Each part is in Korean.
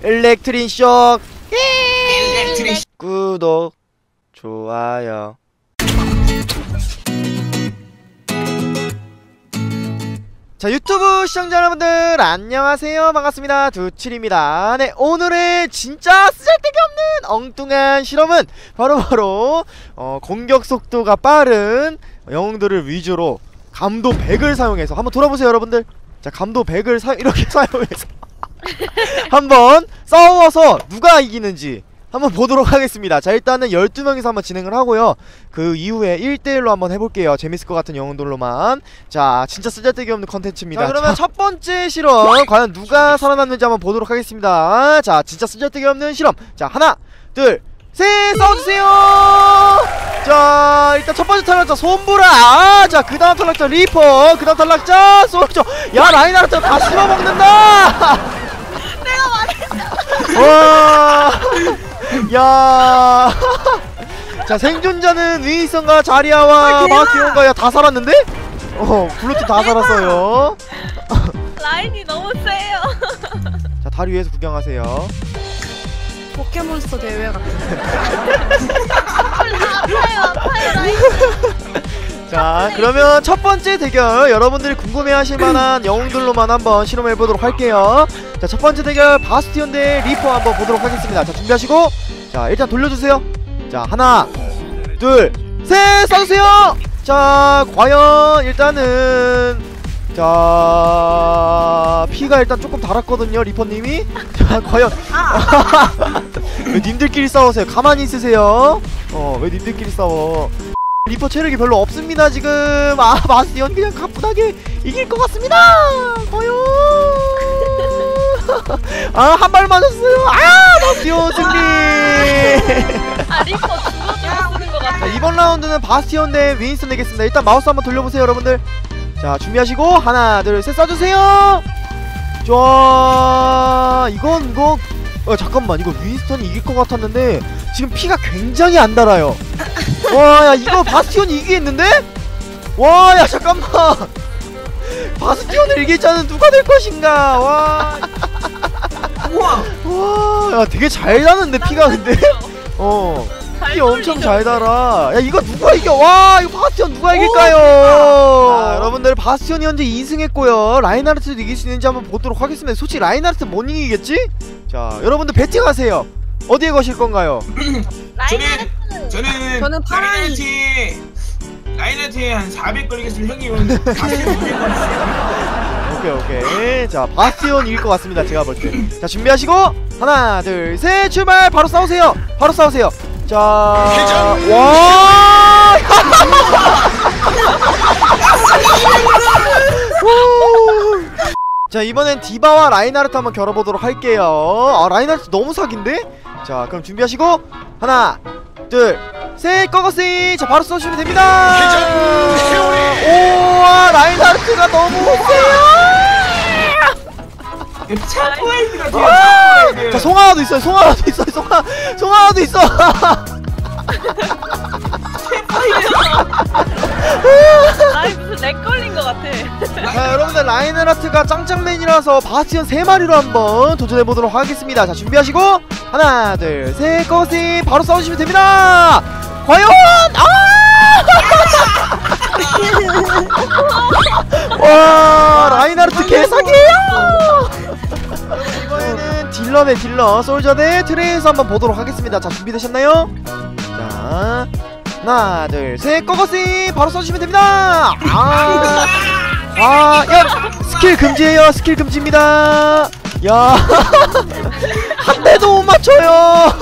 일렉트린 쇼. 구독 좋아요. 자, 유튜브 시청자 여러분들 안녕하세요. 반갑습니다. 두칠입니다. 네, 오늘의 진짜 쓰잘데기 없는 엉뚱한 실험은 바로 공격 속도가 빠른 영웅들을 위주로 감도 100을 사용해서 한번 돌아보세요 여러분들. 자, 감도 100을 이렇게 사용해서 한번 싸워서 누가 이기는지 한번 보도록 하겠습니다. 자, 일단은 12명이서 한번 진행을 하고요. 그 이후에 1대1로 한번 해볼게요. 재밌을 것 같은 영웅들로만. 자, 진짜 쓰잘데기 없는 컨텐츠입니다. 자, 그러면 첫 번째 실험 과연 누가 살아남는지 한번 보도록 하겠습니다. 자, 진짜 쓰잘데기 없는 실험. 자, 하나 둘 셋, 싸워주세요. 자, 일단 첫 번째 탈락자 손보라. 자, 그 다음 탈락자 리퍼. 그 다음 탈락자 솔저. 야, 라인하르트 다 씹어먹는다. 내가 말했어. 와. 야. 자, 생존자는 윈선과 자리아와 마키온과 야 다 살았는데? 블루팀 다 살았어요. 라인이 너무 세요. 자, 다리 위에서 구경하세요. 포켓몬스터 대회 같은. 아파요 라인. 자, 그러면 첫 번째 대결 여러분들이 궁금해하실 만한 영웅들로만 한번 실험해보도록 할게요. 자, 첫 번째 대결 바스티온 대 리퍼 한번 보도록 하겠습니다. 자, 준비하시고 자, 일단 돌려주세요. 자, 하나 둘 셋, 쏴주세요. 자, 과연 일단은 자, 피가 일단 조금 달았거든요 리퍼님이. 자, 과연 왜 님들끼리 싸우세요? 가만히 있으세요. 왜 님들끼리 싸워? 리퍼 체력이 별로 없습니다 지금. 아, 바스티온 그냥 가뿐하게 이길 것 같습니다. 과연 아, 한 발 맞았어요. 아, 바스티온 승리. 아, 리퍼 죽어주고 쓰는 것 같아. 자, 이번 라운드는 바스티온 대 윈스턴 되겠습니다. 일단 마우스 한번 돌려보세요 여러분들. 자, 준비하시고 하나 둘 셋, 쏴주세요. 자, 이건 잠깐만, 이거 윈스턴이 이길 것 같았는데 지금 피가 굉장히 안 달아요. 와, 야, 이거 바스티온이 이기겠는데? 와, 야, 잠깐만. 바스티온을 이길 자는 누가 될 것인가? 와. 우와. 와, 야, 되게 잘 나는데 피가. 근데 피 엄청 잘 달아. 야, 이거 누가 이겨? 와, 이거 바스티온 누가 이길까요? 자, 여러분들 바스티온이 현재 2승했고요 라인하르트도 이길 수 있는지 한번 보도록 하겠습니다. 솔직히 라인하르트 못 이기겠지? 자, 여러분들 배팅하세요. 어디에 거실 건가요? 저는 파랑이. 라인하르트에 한 400 걸리겠으면 형님은 바스티온 200 걸리세요. 오케이. 자, 바스티온 이길 것 같습니다 제가 볼 때. 자, 준비하시고 하나 둘 셋, 출발. 바로 싸우세요. 바로 싸우세요. 자, 와. 자, 이번엔 디바와 라인하르트 한번 겨뤄보도록 할게요. 아, 라인하르트 너무 사기인데? 자, 그럼 준비하시고 하나 둘 셋, 꺼거씨. 자, 바로 쏘시면 됩니다. 오와, 라인하르트가 너무 세요. 자, 송하나도 있어요. 송하나도 있어. 라인 무슨 렉 걸린 것 같아. 자, 여러분들 라인하르트가 짱짱맨이라서 바스티온 3마리로 한번 도전해보도록 하겠습니다. 자, 준비하시고 하나 둘 셋, 꺼거씨. 바로 싸우시면 됩니다. 과연 와, 라인하르트 개사기예요. 이번에는 딜러 대 딜러, 솔저 대 트레이서 한번 보도록 하겠습니다. 자, 준비되셨나요? 자, 하나 둘 셋, 꺼거씨. 바로 써주시면 됩니다. 야, 스킬 금지예요. 스킬 금지입니다. 야, 한 대도 못 맞춰요.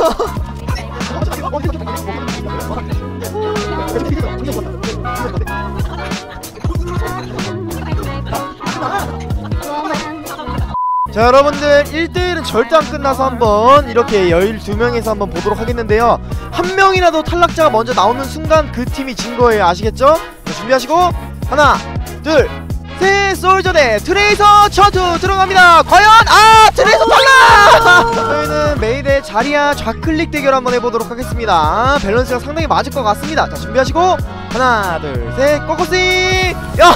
자, 여러분들 1대1은 절대 안 끝나서 한번 이렇게 12명에서 한번 보도록 하겠는데요, 한 명이라도 탈락자가 먼저 나오는 순간 그 팀이 진 거예요. 아시겠죠? 자, 준비하시고 하나 둘 셋, 솔저 대 트레이서 전투 들어갑니다. 과연 트레이서 탈락! 저희는 메이 대 자리아 좌클릭 대결 한번 해보도록 하겠습니다. 밸런스가 상당히 맞을 것 같습니다. 자, 준비하시고 하나 둘 셋, 꺼꺼씨. 야,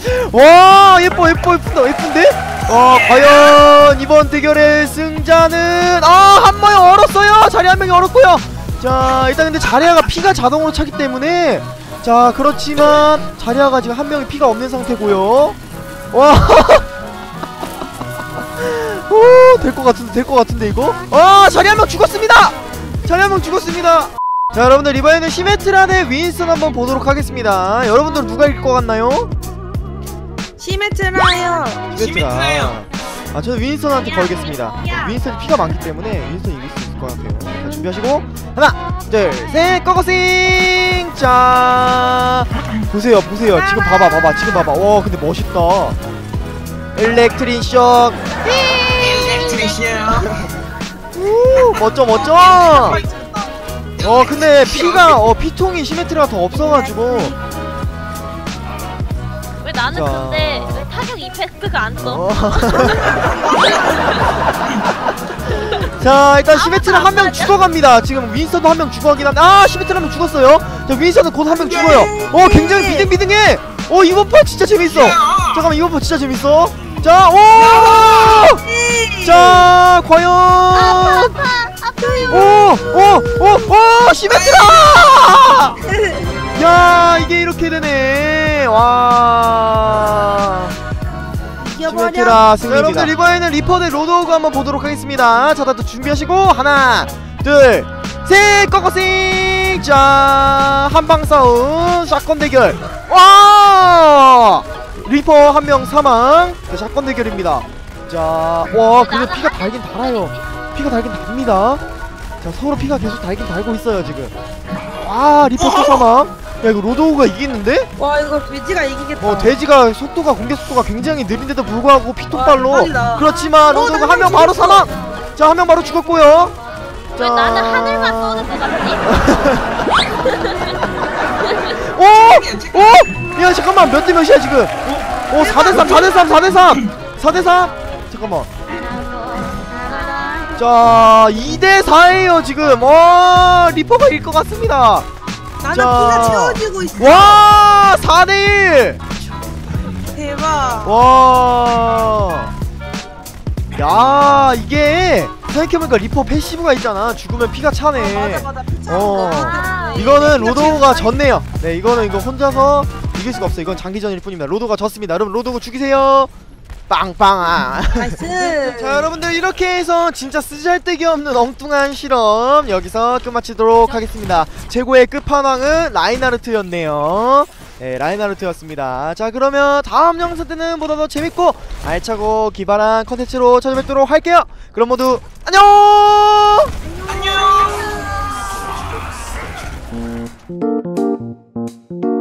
와, 예쁜데? 과연 이번 대결의 승자는 자리 한 명이 얼었고요. 자 일단 근데 자리아가 피가 자동으로 차기 때문에 자 그렇지만 자리아가 지금 한 명이 피가 없는 상태고요. 와 오, 될 것 같은데 이거? 아 자리 한 명 죽었습니다. 자리 한 명 죽었습니다. 자 여러분들 이번에는 시메트라 대 윈스턴 한번 보도록 하겠습니다. 여러분들 누가 이길 것 같나요? 시메트라요. 시메트라요. 아 저는 윈스턴한테 걸겠습니다. 윈스턴이 피가 많기 때문에 윈스턴이 이길 수 있을 것 같아요. 자 준비하시고 하나 둘셋 고고싱. 자 보세요 지금 봐봐 지금 봐봐. 와 근데 멋있다. 일렉트린 쇼크. 일렉트리시야. 우 멋져 근데 피가 피통이 시메트라가 더 없어가지고 왜 나는 자. 근데 왜 타격 이펙트가 안 떠? 자 일단 시메트라 한 명 죽어갑니다. 지금 윈스턴도 한 명 죽어가긴 한데 아 시메트라 한 명 죽었어요. 자 윈스턴은 곧 한 명 죽어요. 굉장히 비등비등해. 이번 판 진짜 재밌어. 잠깐만 이번 판 진짜 재밌어. 자 자 과연 시메트라 야 이게 이렇게 되네. 와 이겨버려. 시메트라 승리입니다. 여러분들 이번에는 리퍼 대 로드호그 한번 보도록 하겠습니다. 자 다들 준비하시고 하나 둘셋 고고싱. 자 한방 싸움 샷건 대결. 와 리퍼 한 명 사망. 자, 샷건 대결입니다. 자 와 근데 피가 달긴 달아요. 피가 달긴 답니다. 자 서로 피가 계속 달긴 달고 있어요 지금. 와 리퍼 또 사망. 야 이거 로드호그가 이기는데? 와 이거 돼지가 이기겠다. 돼지가 속도가 공격 속도가 굉장히 느린데도 불구하고 피통발로. 와, 대박이다. 그렇지만 로드호그 한 명 바로 사망. 자 한 명 바로 죽었고요. 왜 나는 하늘만 쏘는 것 같지? 야 잠깐만 몇 대 몇이야 지금? 4대3 잠깐만. 자 2대4에요 지금. 리퍼가 이길 것 같습니다. 나는 자. 피가 채워지고 있어. 와 4대1. 대박. 와. 야 이게 생각해보니까 리퍼 패시브가 있잖아. 죽으면 피가 차네. 맞아 피 차는 거. 이거는 로드호그가 졌네요. 네 이거 혼자서 이길 수가 없어. 이건 장기전일 뿐입니다. 로드호그가 졌습니다. 여러분 로드호그 죽이세요. 빵빵아. 나이스. 자 여러분들 이렇게 해서 진짜 쓰잘데기 없는 엉뚱한 실험 여기서 끝마치도록 하겠습니다. 최고의 끝판왕은 라인하르트였네요. 네 라인하르트였습니다. 자 그러면 다음 영상 때는 보다 더 재밌고 알차고 기발한 컨텐츠로 찾아뵙도록 할게요. 그럼 모두 안녕. 안녕.